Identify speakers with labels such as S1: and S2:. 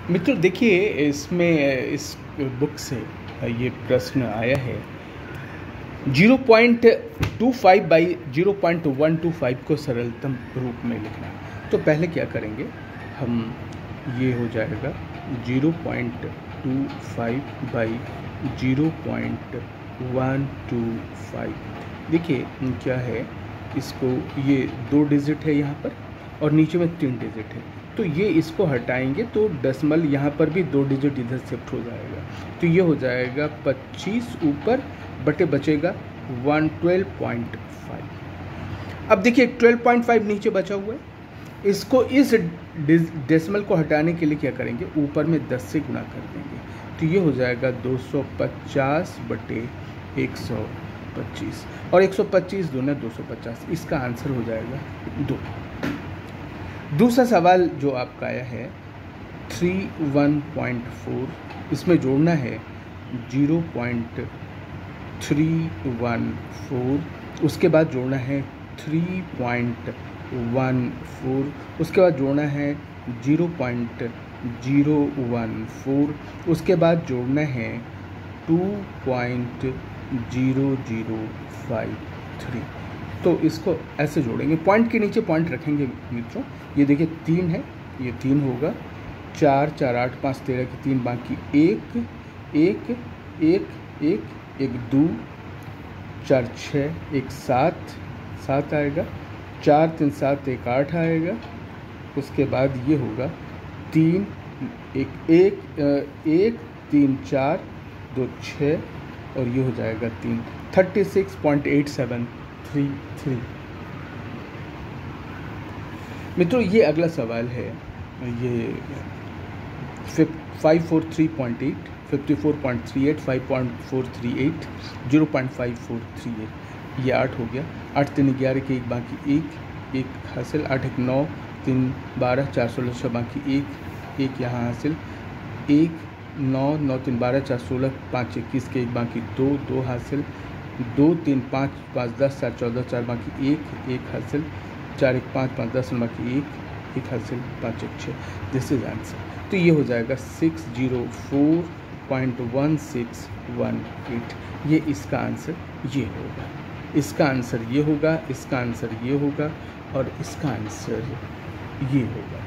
S1: मित्रों देखिए, इसमें इस बुक से ये प्रश्न आया है 0.25 बाई 0.125 को सरलतम रूप में लिखना। तो पहले क्या करेंगे हम, ये हो जाएगा 0.25 बाई 0.125। देखिए क्या है, इसको ये 2 डिजिट है यहाँ पर और नीचे में 3 डिजिट है, तो ये इसको हटाएंगे तो डेसिमल यहाँ पर भी 2 डिजिट इधर शिफ्ट हो जाएगा, तो ये हो जाएगा 25 ऊपर बटे बचेगा 112.5। अब देखिए 12.5 नीचे बचा हुआ है, इसको इस डेसिमल को हटाने के लिए क्या करेंगे, ऊपर में 10 से गुणा कर देंगे, तो ये हो जाएगा 250 बटे 125 और 125 दूना 250, इसका आंसर हो जाएगा 2। दूसरा सवाल जो आपका आया है 31.4, इसमें जोड़ना है 0.314, उसके बाद जोड़ना है 3.14, उसके बाद जोड़ना है 0.014, उसके बाद जोड़ना है 2.0053। तो इसको ऐसे जोड़ेंगे, पॉइंट के नीचे पॉइंट रखेंगे मित्रों। ये देखिए 3 है, ये 3 होगा, 4 4 8 5 13 की 3 बाकी 1 1 1 1 1 2 4 6 1 7 7 आएगा, 4 3 7 1 8 आएगा, उसके बाद ये होगा 3 1 1 1 3 4 2 6 और ये हो जाएगा 3, 36.8733। मित्रों ये अगला सवाल है, ये 543.8, 54.38, 5.438, 0.5438, ये 8 हो गया, 8 3 11 के 1 बाकी 1 1 हासिल, 8 1 9 3 12 4 16 बाकी 1 1 यहाँ हासिल, 1 9 9 3 12 4 16 5 21 के 1 बाकी 2 2 हासिल, 2 3 5 5 10 4 14 4 बाकी 1 1 हासिल, 4 1 5 5 10 बाकी 1 1 हासिल, 5 1 6। This is answer. तो ये हो जाएगा 604.1618। ये इसका आंसर ये होगा, इसका आंसर ये होगा, इसका आंसर ये होगा और इसका आंसर ये होगा।